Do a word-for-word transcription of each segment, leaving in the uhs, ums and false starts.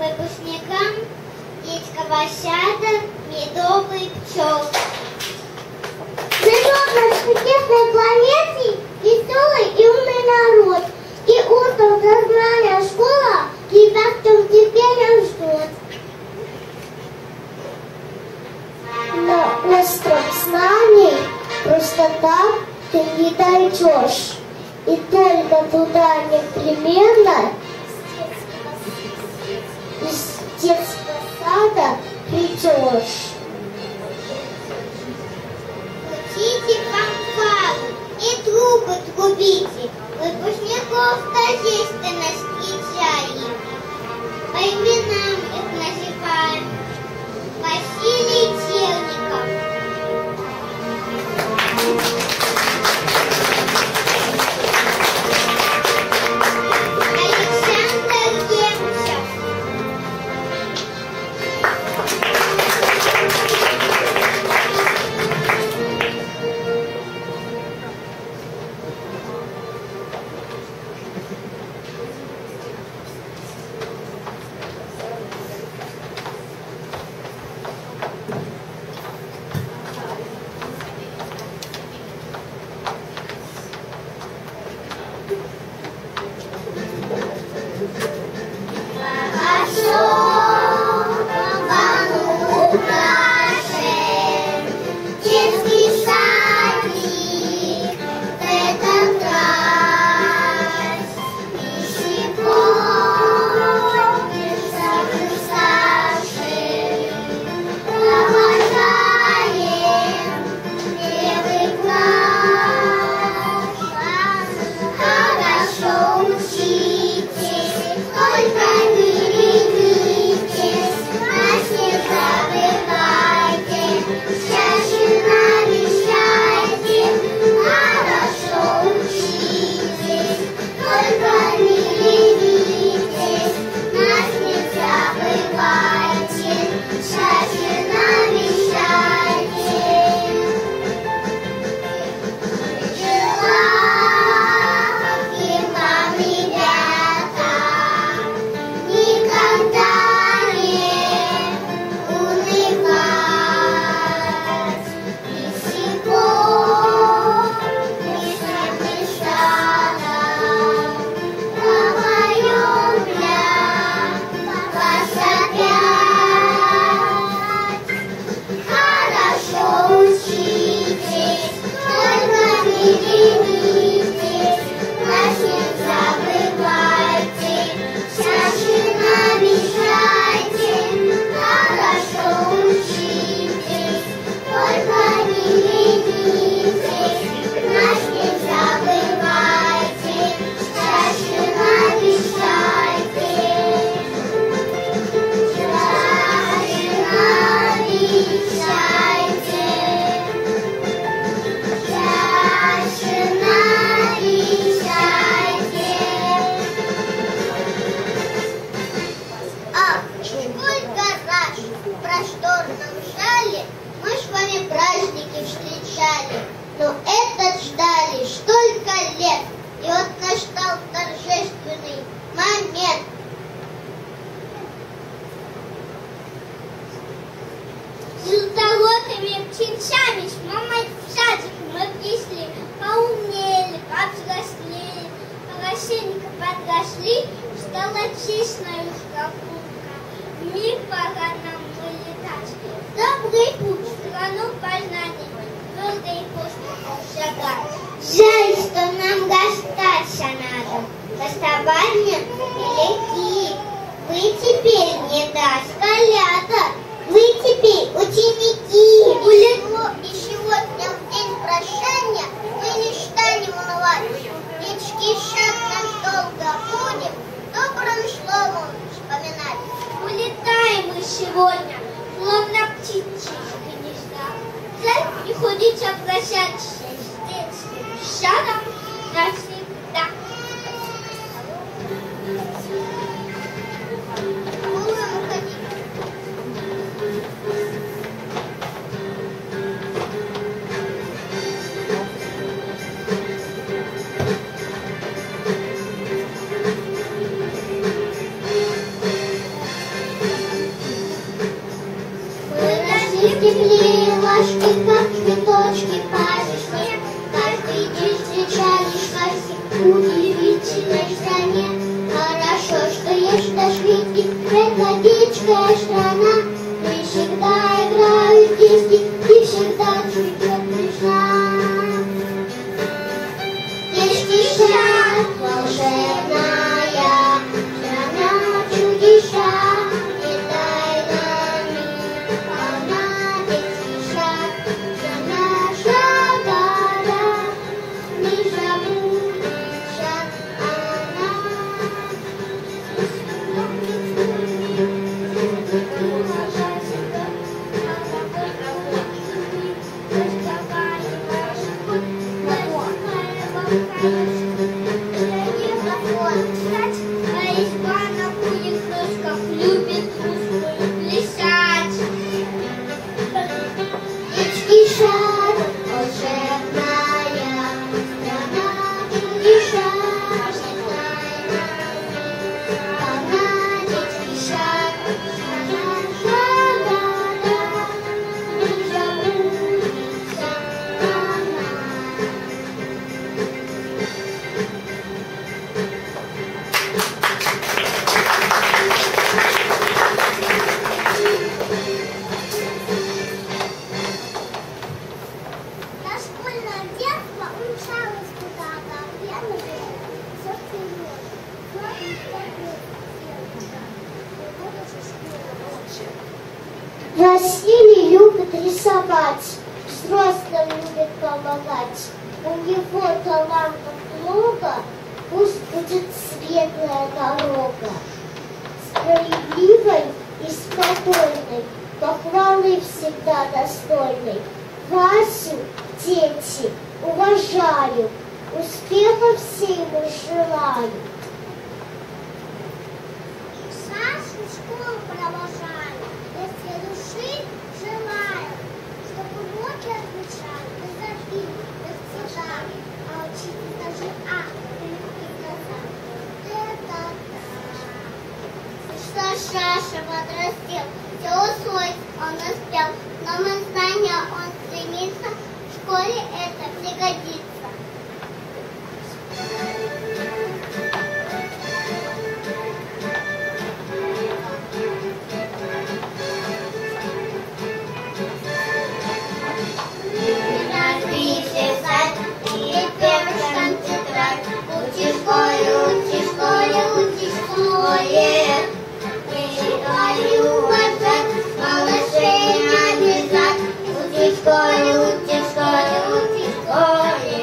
выпускникам детского сада медовый пчел. Живет на чудесной планете веселый и умный народ. И утром сознания школа тебя в том теперь ждет. Но остров знаний просто так ты не дойдешь. И только туда непременно из детского сада придешь. Крутите фанфары и трубы трубите, выпускников торжественно встречаем. По именам их называем. Василий Черников. Жаль, что нам расстаться надо. Расставания велики. Вы теперь не доскалята. Вы теперь ученики. И сегодня в день прощания мы не станем унывать. Детский сад наш долго будем добрым словом вспоминать. Улетаем мы сегодня, словно птичьи из гнезда. Жаль, приходится прощаться с детским садом навсегда. теплее ложки, как цветочки по весне. Каждый день встречаешь в удивительной стране. Хорошо, что есть наш Витик, крокодильская страна. И всегда играют песни, и всегда цветет весна. Чудеса, волшебная страна, чудеса, и тайнами полна детский сад. Вся наша гора, не забудется она. Детский сад, волшебная страна, чудеса, все тайнами полна. Детский сад, вся наша гора, не забудется она. Дошкольное детство умчалось куда-то, я надеюсь, все вперед. Василий любит рисовать, взрослым любит помогать. У него талантов много, пусть будет светлая дорога. Справедливой и спокойной, похвалы всегда достойной. Васю, дети, уважаю, успехов всем желаю. Сашу в школу провожаю, если души желаю, чтобы уроки отвечали без обид, без цеха, а учитель даже а, и сказал, это да. Что Саша подрастет, все усвоит, он успел, но мы знания он стремится, в школе это пригодится. Учи в школе, учи в школе, учи в школе. Не считай уважать, малышей не обижать. Учи в школе, учи в школе, учи в школе.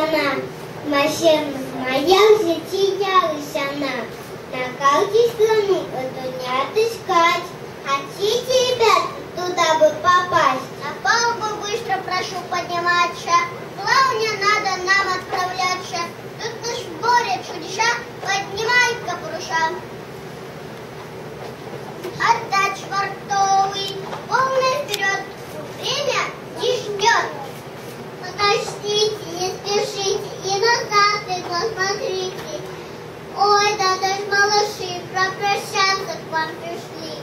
вона. Машина моя в житті явилась она. На карте страну эту не отыскать. Хотите, ребят, туда бы попасть? На палубу быстро прошу подниматься. Плавно надо нам отправляться. Тут наш море чудеса, поднимай-ка паруса. Отдать швартовый, полный вперед. Время не ждет. Подождите, не спешите, и назад и посмотрите. Ой, да даже малыши, попрощаться к вам пришли.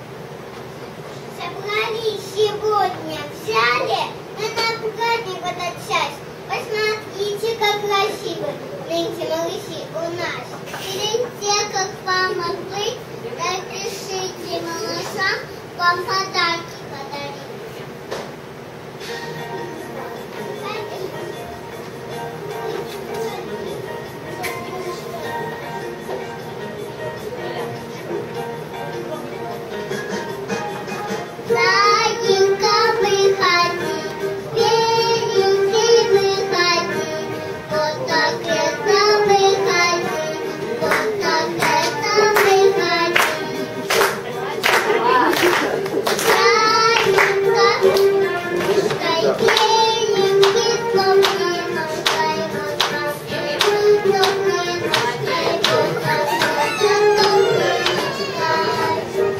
Собрались сегодня, взяли, мы на праздник в этот час. Посмотрите, как красиво нынче малыши у нас. Перед тем, как вам отплыть, разрешите малышам вам подарки подарить. Саденька, выходи, беленький, выходи, вот так это выходи, вот так это выходи. Саденька, пускай беленький, плотный ножкой, вот так это плотный ножкой, вот так это плотный ножкой.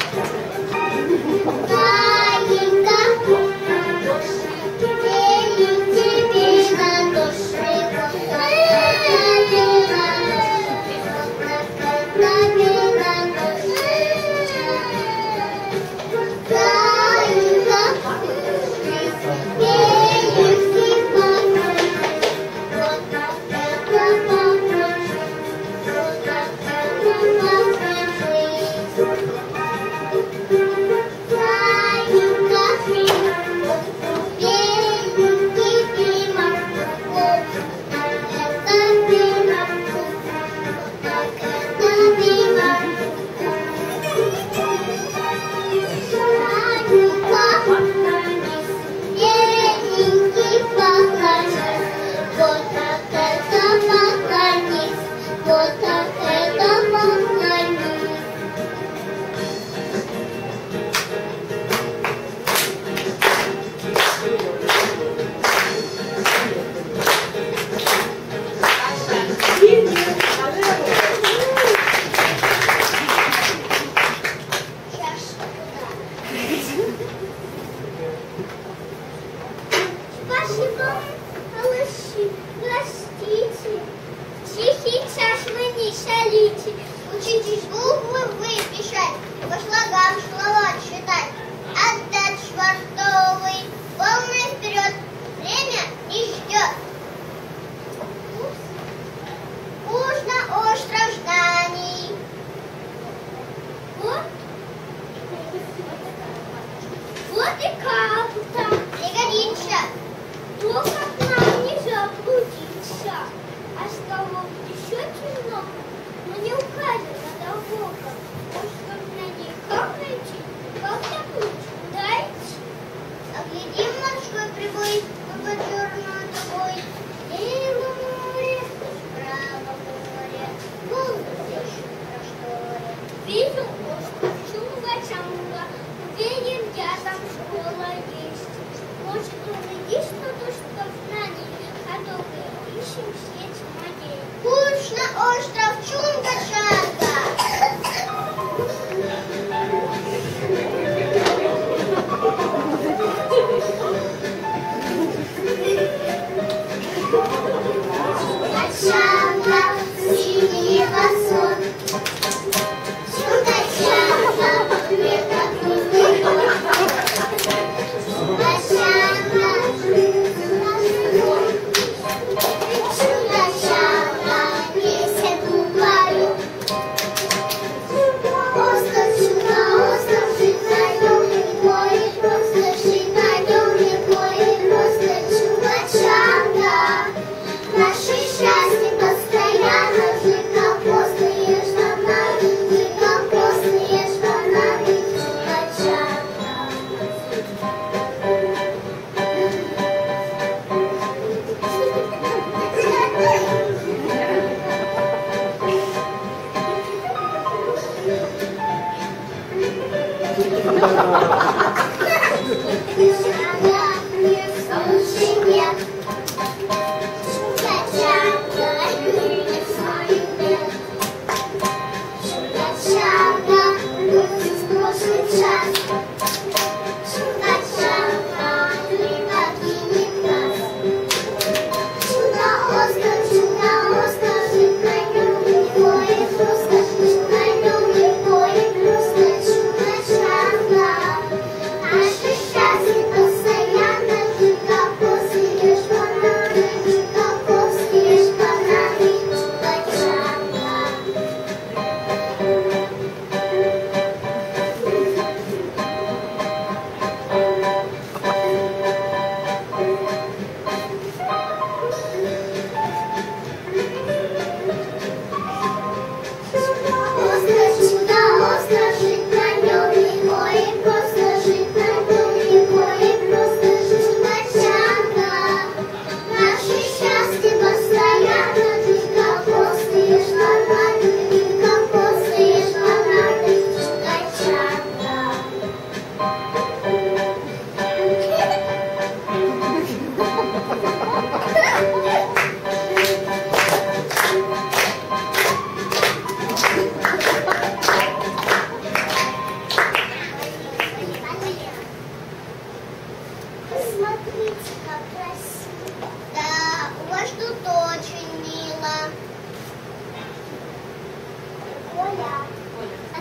Thank you.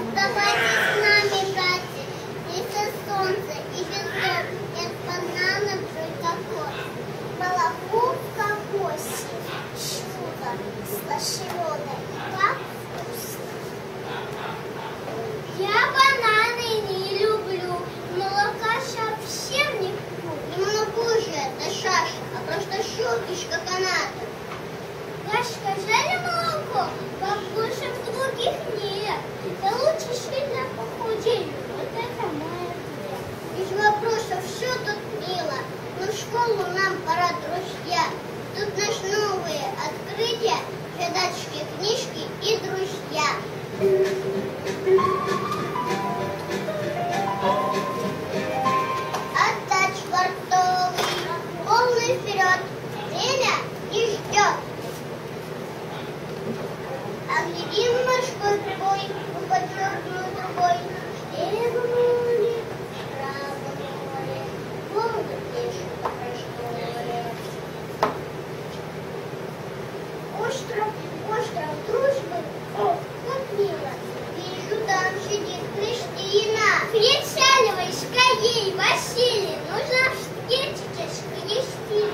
Давайте с нами, братья, и со солнца, и без зуб, и от банана джой кокос. Молоко в кокосе, чудо, слащевоное, как вкусно. Я бананы не люблю, молока совсем не пью. Не молоко же, это шаша, а просто щелкишь каната. Я сказали молоко, бабуша в других нет. Да лучше сильно похудею, вот это мой ответ. Без вопросов, все тут мило, но в школу нам пора, друзья. Тут наши новые открытия, задачки, книжки и друзья. Отдать швартовый, полный вперед, время не ждет. Оглядим морской прибой, по черную трубой, снегу море, право море, Волга пишет по море. Остров, остров дружбы, о, как мило, вижу, там сидит Кристина. Прицеливай скорей, Василий, нужно встретиться с Кристиной.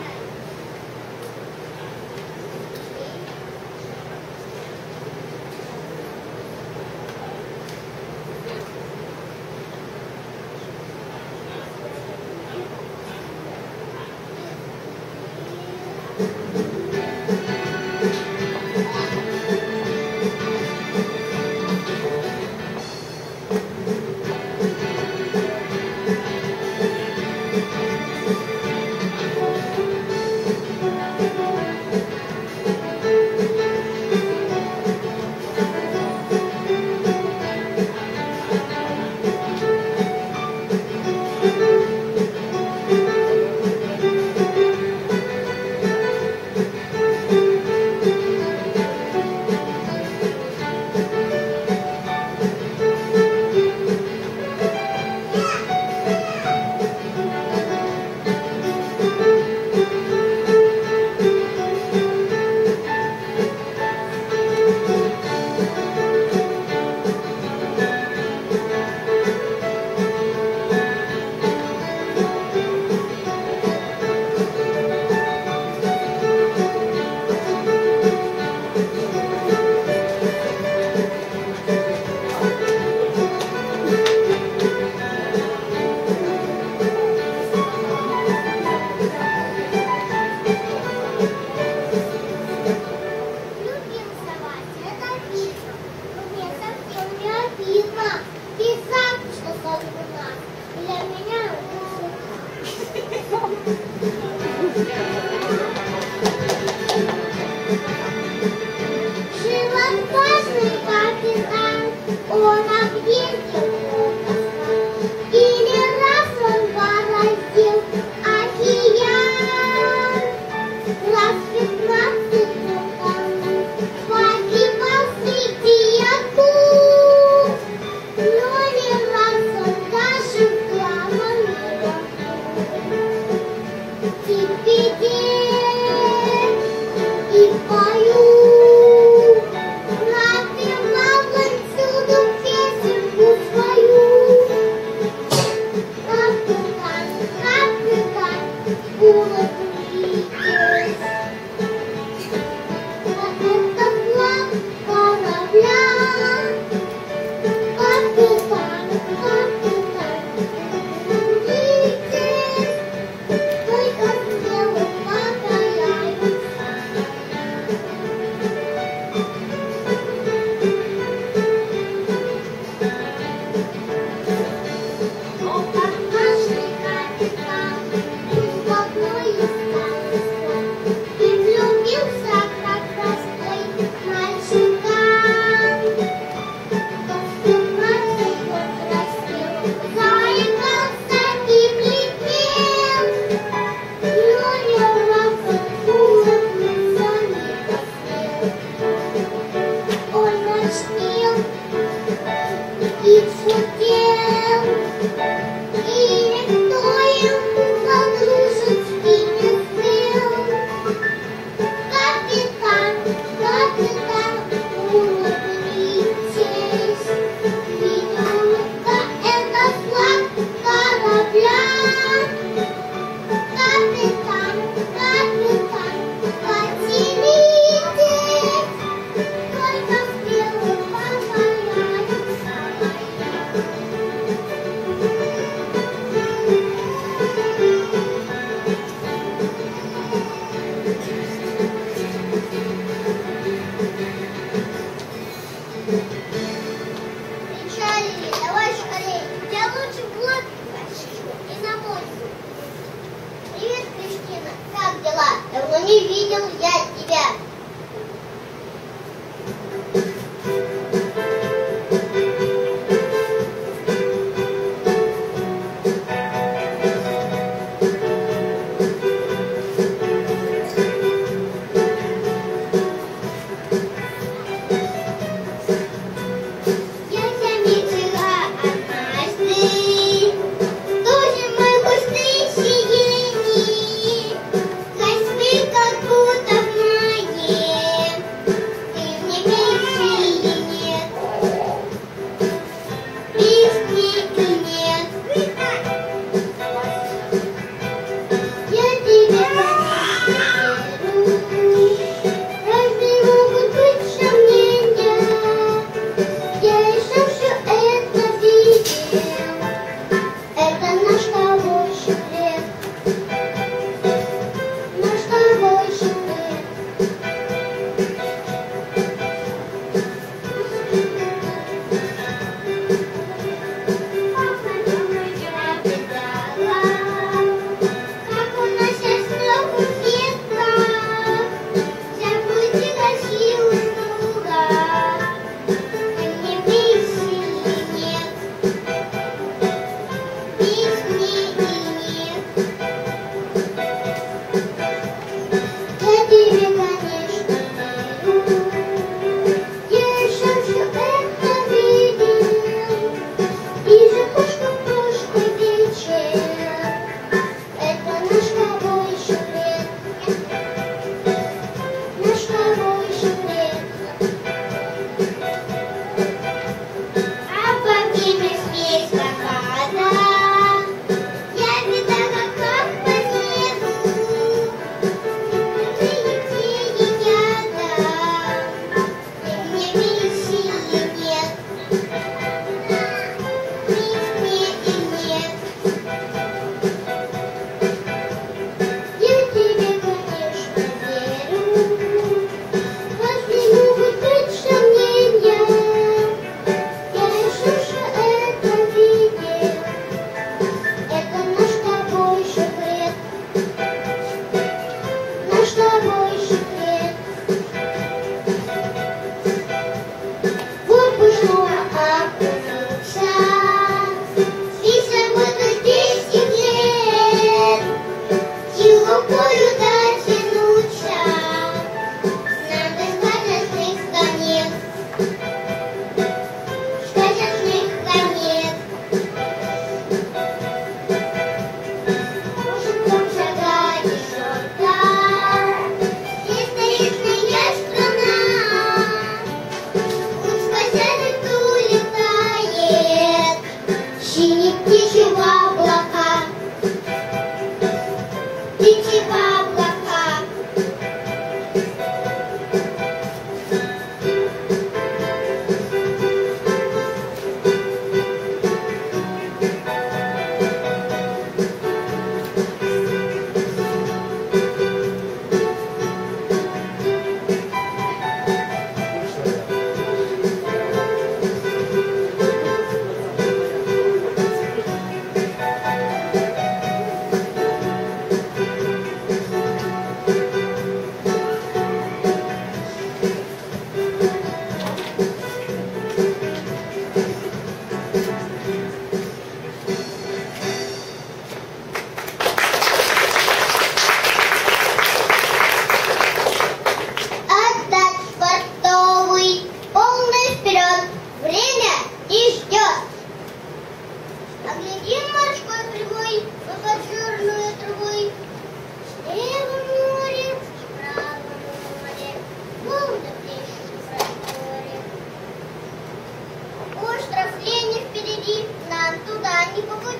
И поет.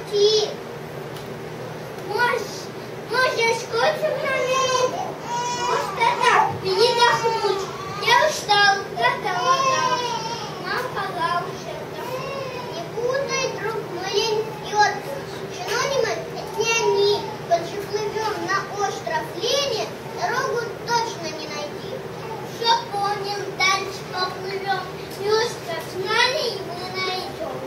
идти. Можешь, можешь котик на минуту? Просто так, передохнуть. Я устал, проголодался. Нам пожалуйста. Не путай, друг маленький отдых. Синонимы — это не они. Когда плывем на остров Лени, дорогу точно не найти. Все понял, дальше поплывем. И остров знали, и мы найдем.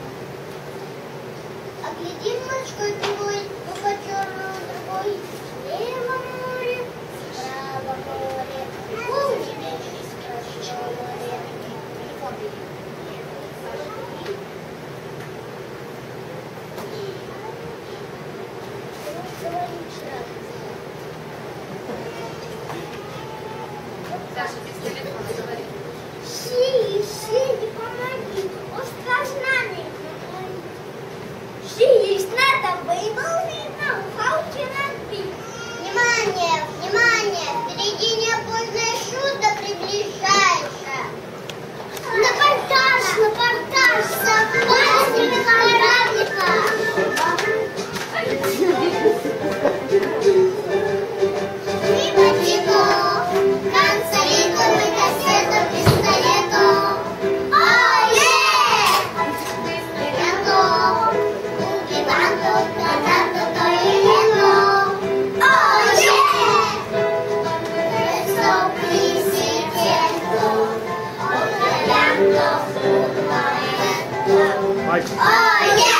А глядим морской прямой, то по черному другой. Слева море, справа море, помните через красное море. Даша, без телефона говори. Сири, Сири, помоги. Остров знали. Сири, надо выбыл видно, ухалки надбить. Внимание, внимание! Впереди неопознанное чудо приближается. На портаж, на портаж, с опасными корабликами. Тихо-тихо, концертом и кассетом, пистолетом. Ой-е! Готов, убиванту, катату, то и лето. Ой-е! Стоп, президенту, отрядянтов, футболенту. Ой-е!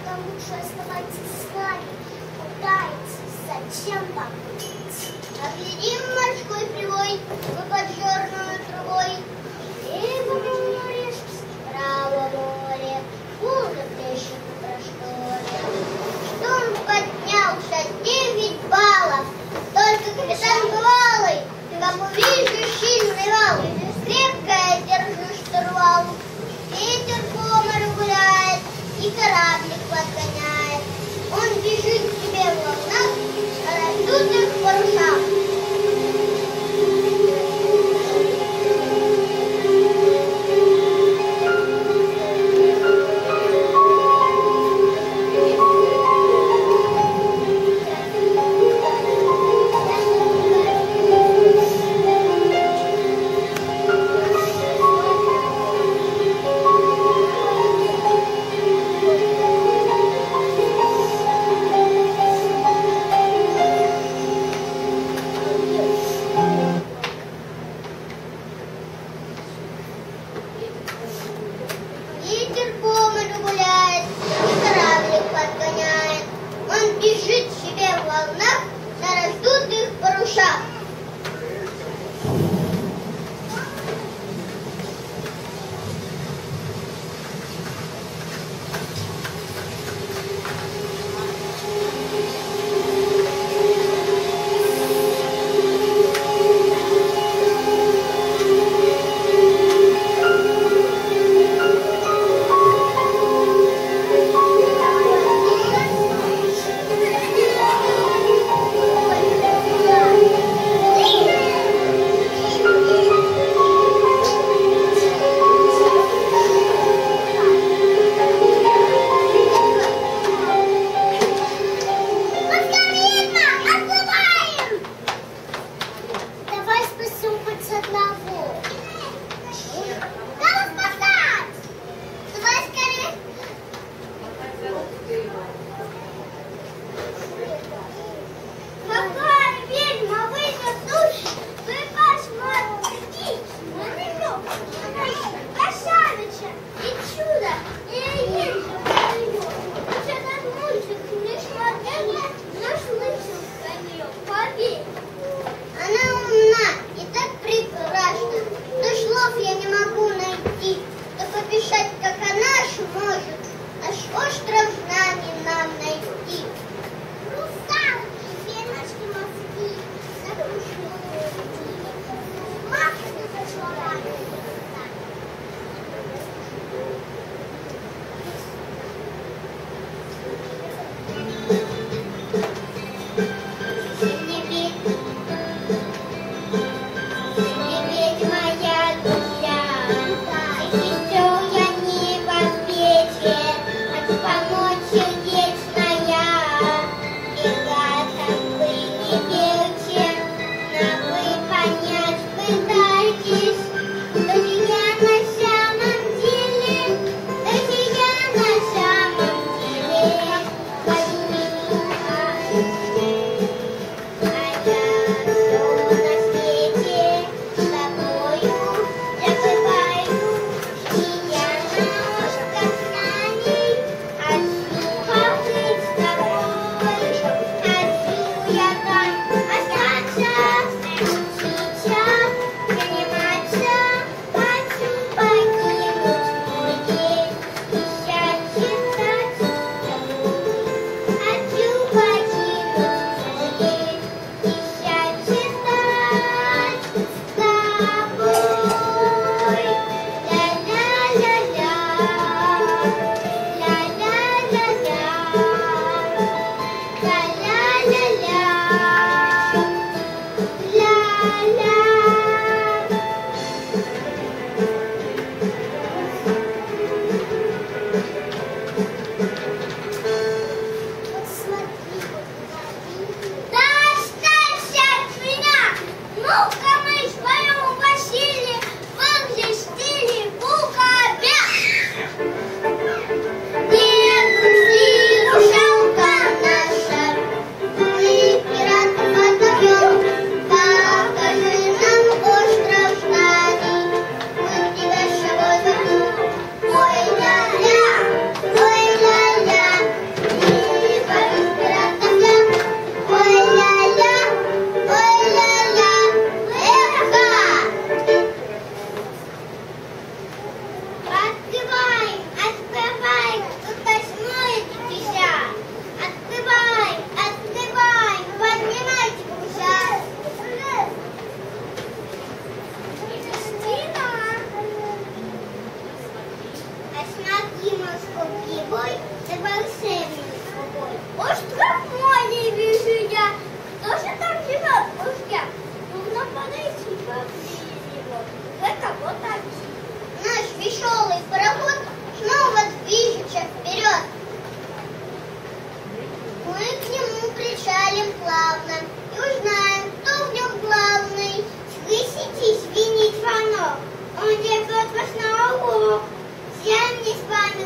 нам лучше оставаться с нами. Купается, зачем вам быть? Объедим морской привой, мы под черную трубой. Лево море, Право море, бурно плещет на просторе. Штурм поднялся девять баллов. Только капитан бывалый, как увижу сильный вал, крепко держи штурвал. Ветер по морю гуляет и кораблик подгоняет. Он бежит себе в волнах, а раздутых парусах.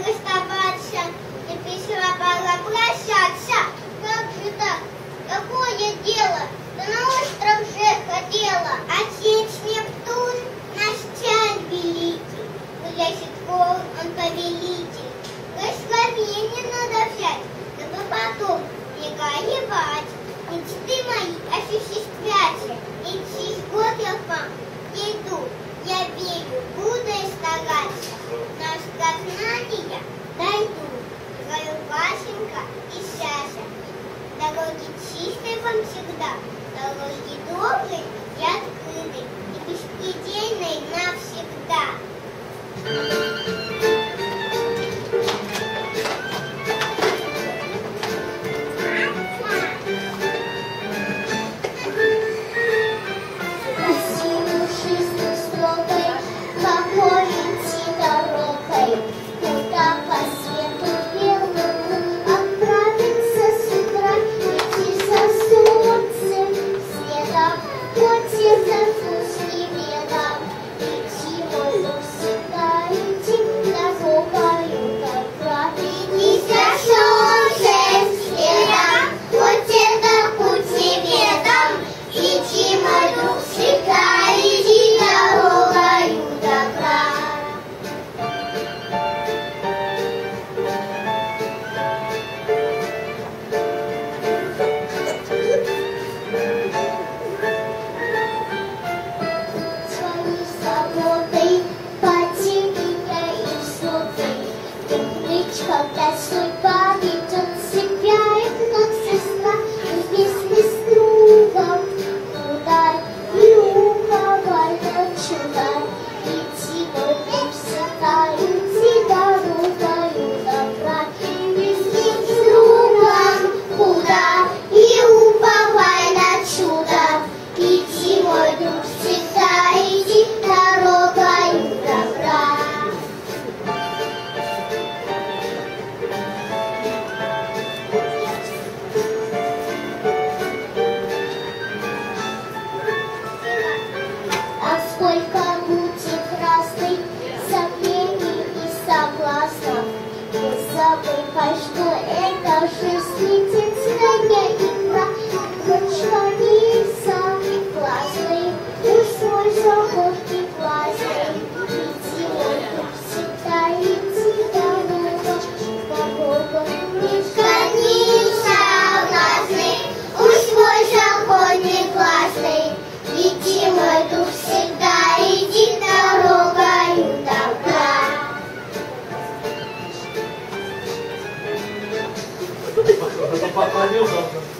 расставаться, и пришла пора прощаться. Как же так? Какое дело? Да на остров же хотела. Отец Нептун, наш царь великий, гулящий двор, он повелитель. Благословение надо взять, чтобы потом не горевать. Мечты мои осуществятся, и через год я к вам приду. Я верю, буду и стараться, на сознание дойду. Твою Васенька и Саша, дороги чистые вам всегда, дороги добрые и открытые, и беспредельные навсегда. Когда судьба ведет себя, и вновь сестра вместе с другом. Куда и уповай на чудо, иди, мой друг, всегда иди дорогою добра. Вместе с другом, куда и уповай на чудо, иди, мой друг, всегда иди дорогою добра. Сколько будет разных сомнений и соблазнов, не забывай, что это жизнь, единственная игра. Ручка не согласный, свой заход не властный. Иди, мой друг, всегда иди дорога по Богу. Ручка не согласный, свой заход не властный. Иди, мой друг, всегда иди дорогою добра. Попадешь завтра.